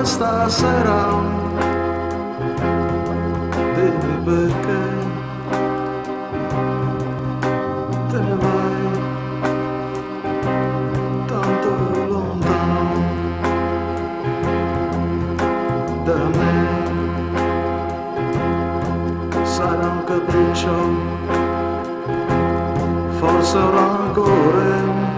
stasera, dimmi perché te ne vai tanto lontano da me. Sarà un capriccio, forse un rancore,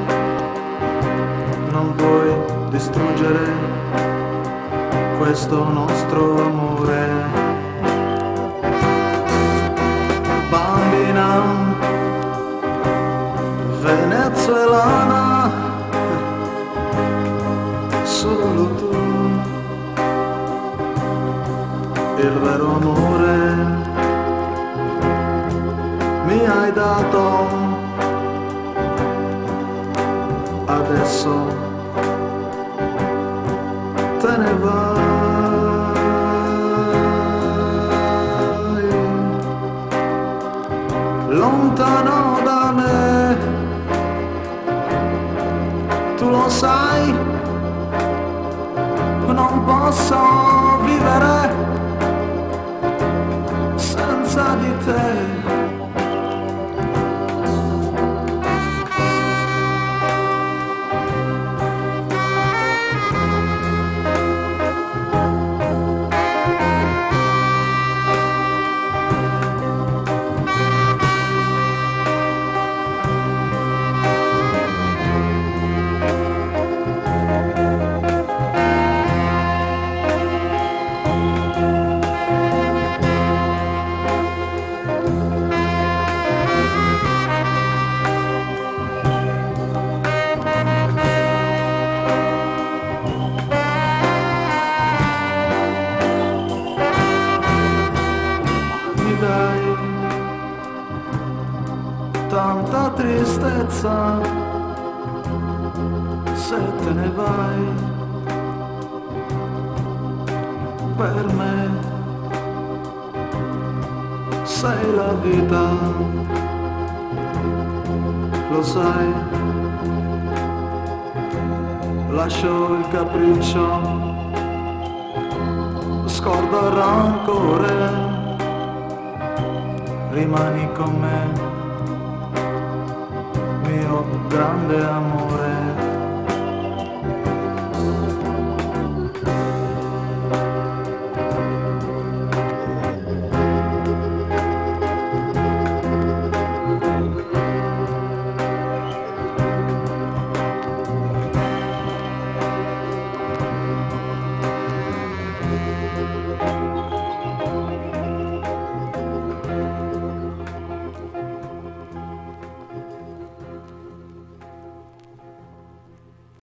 non puoi distruggere questo nostro amore. Bambina venezuelana, solo tu, il vero amore mi hai dato, adesso te ne vai lontano da me. Tu lo sai, non posso vivere senza di te. Tanta tristezza se te ne vai, per me sei la vita, lo sai, lascio il capriccio, scordo il rancore, rimani con me, mio grande amore.